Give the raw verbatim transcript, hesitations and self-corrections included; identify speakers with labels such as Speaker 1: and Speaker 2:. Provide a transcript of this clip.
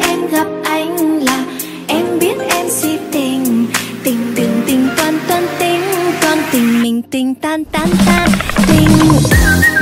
Speaker 1: em gặp anh là em biết em si tình. Tình đừng tình toan toan tính, còn tình mình tình tan tan tan tình.